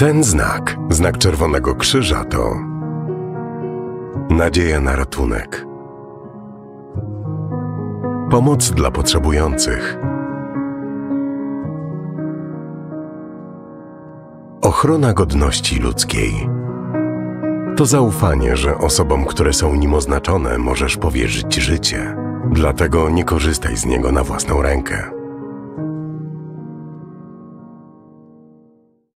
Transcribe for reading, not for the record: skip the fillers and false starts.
Ten znak, znak Czerwonego Krzyża, to nadzieja na ratunek, pomoc dla potrzebujących, ochrona godności ludzkiej. To zaufanie, że osobom, które są nim oznaczone, możesz powierzyć życie. Dlatego nie korzystaj z niego na własną rękę.